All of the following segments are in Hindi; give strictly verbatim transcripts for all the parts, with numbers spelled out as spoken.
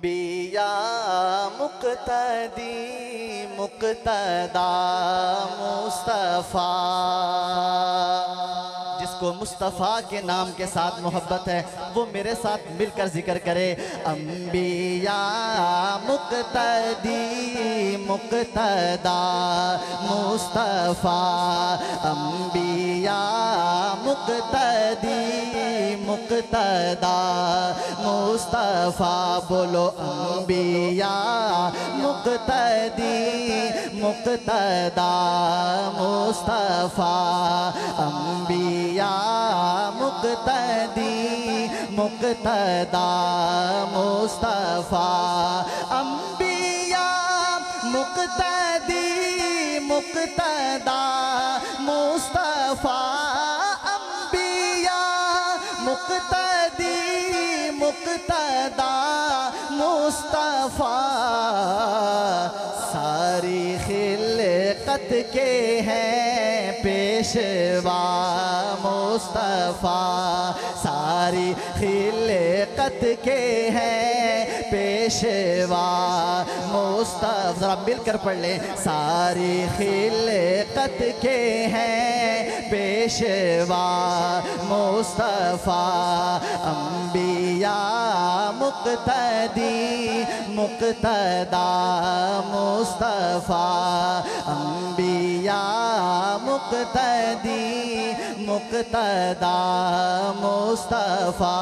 अम्बिया मुक़्तदी मुक़्तदा मुस्तफ़ा, जिसको मुस्तफ़ा के नाम के साथ मोहब्बत है वो मेरे साथ मिलकर जिक्र करे। अम्बिया मुक़्तदी मुक़्तदा मुस्तफ़ा, अम्बिया मुक़्तदी मुक़्तदा मुस्तफ़ा। बोलो अम्बिया मुक़्तदी मुक़्तदा मुस्तफ़ा, अम्बिया मुक़्तदी मुक़्तदा मुस्तफ़ा, अम्बिया मुक़्तदी मुक़्तदा मुस्तफ़ा, अम्बिया मुक़्तदी मुक़्तदा मुस्तफ़ा। सारी खिलकत के हैं पेशवा मुस्तफ़ा, सारी खिलकत के हैं पेशवा मुस्तफ़ा। ज़रा मिलकर पढ़ लें। सारी खिलकत के हैं पेशवा मुस्तफ़ा, अम्बिया मुक़्तदी मुक़्तदा मुस्तफ़ा, अम्बिया मुक़्तदी मुक़्तदा मुस्तफ़ा।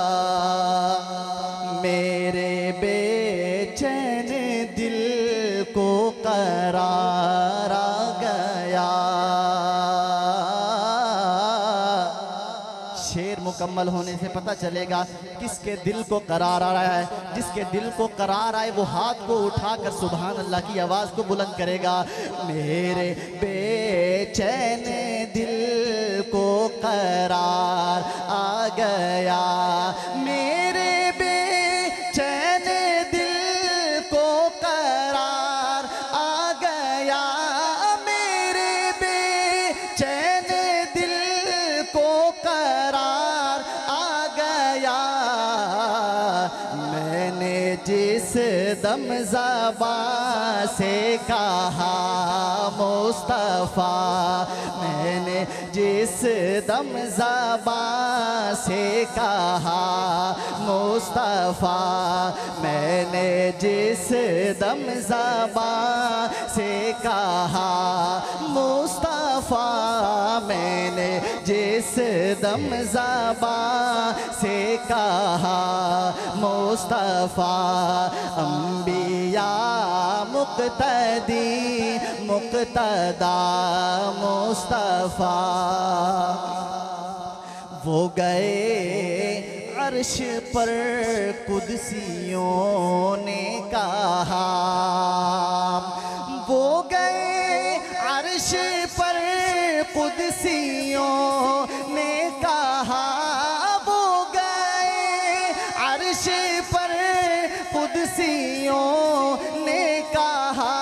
मेरे बेचैन दिल को करार आ गया। शेर मुकम्मल होने से पता चलेगा किसके दिल को करार आ रहा है। जिसके दिल को करार आए वो हाथ को उठाकर सुभान अल्लाह की आवाज़ को बुलंद करेगा। मेरे बेचैन दिल को करार आ गया, मेरे बेचैन दिल को करार आ गया, मेरे बेचैन दिल को करार आ गया। मैंने जिस दम ज़बान से कहा मुस्तफ़ा, मैंने जिस दम ज़बान से कहा मुस्तफ़ा, मैंने जिस दम ज़बान से कहा मुस्तफ़ा, मैंने जिस दम ज़बान से कहा मुस्तफ़ा, अम्बिया मुक़्तदी मुक़्तदा मुस्तफ़ा। वो गए अर्श पर कुदसियों ने कहा, वो गए अर्श पर कुदसियों ने कहा, वो गए अर्श पर कुदसियों ने कहा।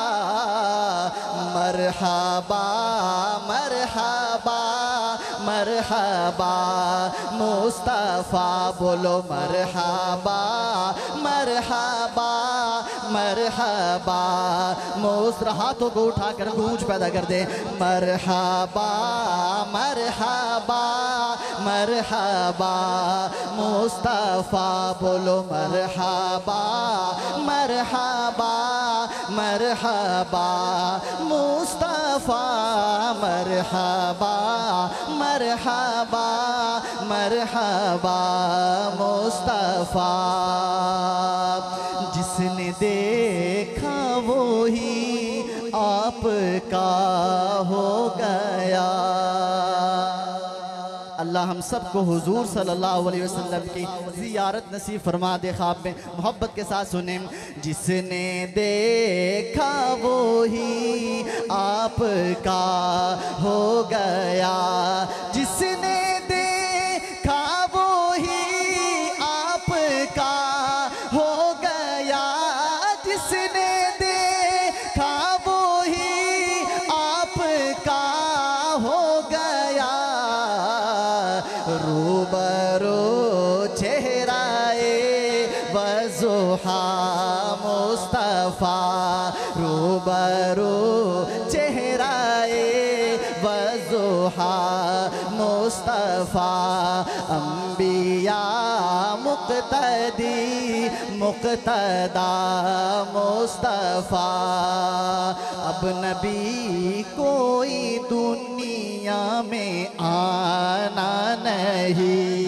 मरहबा मरहबा मरहबा मुस्तफ़ा, बोलो मरहबा मरहबा मरहबा मुस्तफ़ा। हाथों को उठाकर गूंज पैदा कर दे। मरहबा मरहबा मरहबा मुस्तफ़ा, बोलो मरहबा मरहबा मरहबा मुस्तफ़ा, मरहबा मरहबा मरहबा मुस्तफ़ा। जिसने देखा वो ही आपका हो गया। अल्लाह हम सबको हुजूर सल्लल्लाहु अलैहि वसल्लम की ज़ियारत नसीब फरमा दे। ख्वाब में मोहब्बत के साथ सुने। जिसने देखा वो ही आपका हो गया, जिसने देखा वो ही आपका हो गया, जिसने देखा वो ही आपका हो गया। रूबरू चेहराए वज़ो वज़ुहा मुस्तफ़ा रूबरू चेहराए वज़ुहा मुस्तफ़ा अंबिया मुक़्तदी मुक़्तदा मुस्तफ़ा। अब नबी कोई दुनिया में आना नहीं।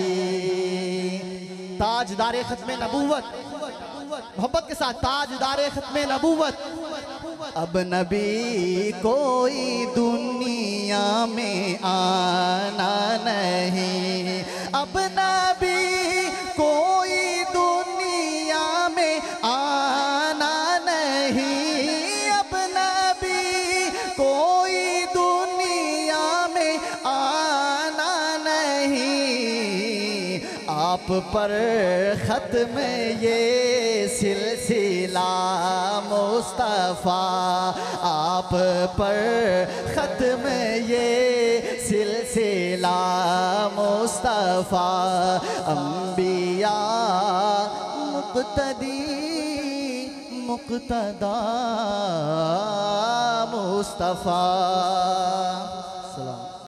ताजदारे ख़त्मे नबूवत, मोहब्बत के साथ ताजदारे ख़त्मे नबूवत। अब नबी कोई दुनिया में आना नहीं। अब नबी कोई दुनिया में आना नहीं। अब नबी कोई दुनिया में आना नहीं। आप पर ख़त्म ये सिलसिला मुस्तफ़ा, आप पर ख़त्म ये सिलसिला मुस्तफ़ा। अंबिया मुक़्तदी मुक़्तदा मुस्तफ़ा।